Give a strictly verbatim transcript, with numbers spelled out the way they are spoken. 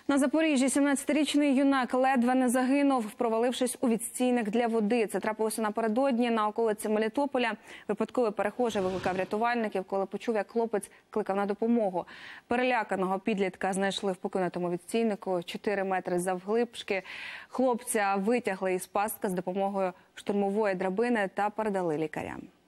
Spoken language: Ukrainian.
На Запоріжжі сімнадцятирічний юнак ледве не загинув, провалившись у відстійник для води. Це трапилося напередодні на околиці Мелітополя. Випадковий перехожий викликав рятувальників, коли почув, як хлопець кликав на допомогу. Переляканого підлітка знайшли в покинутому відстійнику чотири метри завглибшки. Хлопця витягли із пастки з допомогою штурмової драбини та передали лікарям.